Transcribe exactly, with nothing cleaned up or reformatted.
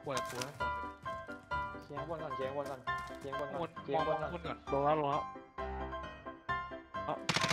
วดตัวนะเชียงบนก่อนเชียงบนก่อนเชียงบนก่วอนนเชีมยอง งบนก่อนบนก่อนลงแล้วลงแล้ว